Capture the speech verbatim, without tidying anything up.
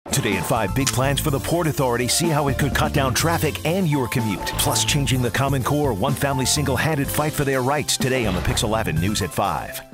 Today at five, big plans for the Port Authority. See how it could cut down traffic and your commute. Plus, changing the Common Core, one family single-handed fight for their rights. Today on the P I X eleven News at five.